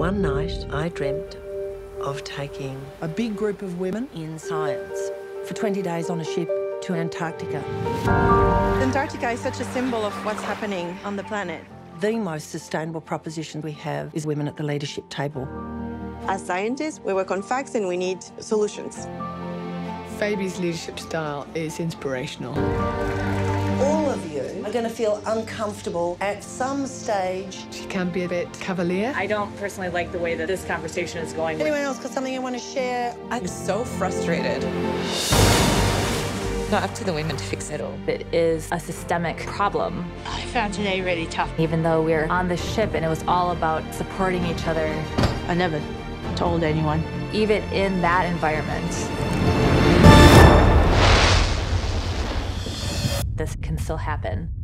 One night, I dreamt of taking a big group of women in science for 20 days on a ship to Antarctica. Antarctica is such a symbol of what's happening on the planet. The most sustainable proposition we have is women at the leadership table. As scientists, we work on facts and we need solutions. Fabi's leadership style is inspirational. All of you are going to feel uncomfortable at some stage. She can be a bit cavalier. I don't personally like the way that this conversation is going. Anyone else got something you want to share? I'm so frustrated. Not up to the women to fix it all. It is a systemic problem. I found today really tough. Even though we were on the ship and it was all about supporting each other. I never told anyone. Even in that environment, this can still happen.